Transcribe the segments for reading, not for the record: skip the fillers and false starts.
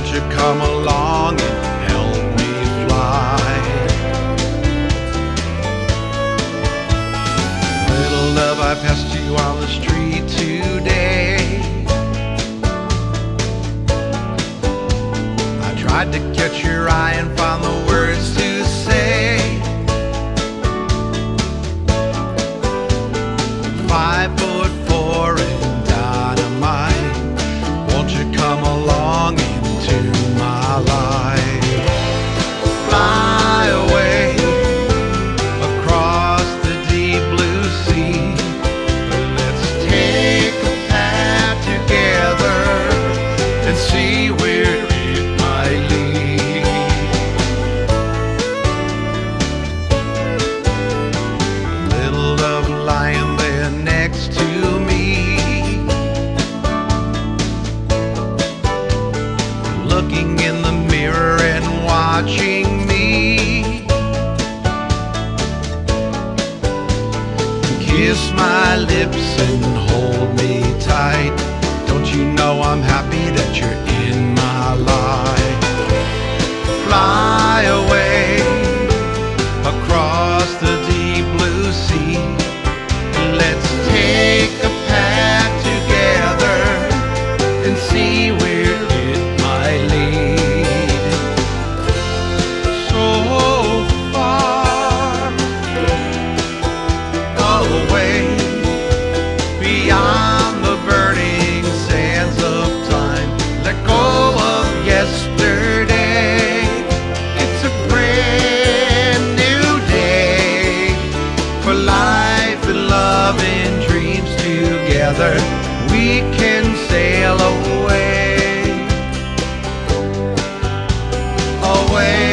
you come along and help me fly? Little love, I passed you on the street today. I tried to catch your eye and find the words to say. 5'4" and dynamite, won't you come along into my life? Fly away across the deep blue sea. Let's take a path together and see where it might lead. Little love lying there next to me, looking in the mirror and watching me. Kiss my lips and hold me tight. Don't you know I'm happy that you're in my life? Fly away across the deep blue sea. Let's take a path together and see where it might lead. So far away, beyond the burning sands of time. Let go of yesterday. It's a brand new day for life and love and dreams together. We can sail away, away.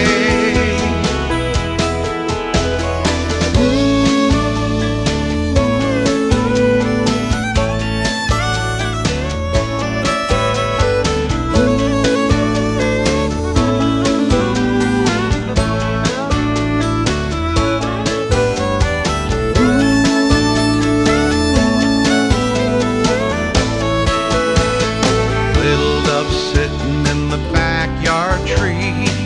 Little love sitting in the backyard tree,